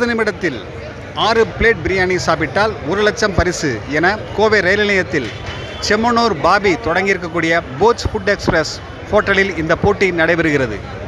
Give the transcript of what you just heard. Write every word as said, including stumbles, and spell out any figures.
முப்பது நிமிடத்தில் ஆறு பிளேட் பிரியாணி சாப்பிட்டால் ஒரு லட்சம் பரிசு என கோவை ரயில் நிலையத்தில் செம்மனூர் பாபி தொடங்கியிருக்கக்கூடிய போஜ் ஃபுட் எக்ஸ்பிரஸ் ஹோட்டலில் இந்த போட்டி நடைபெறுகிறது.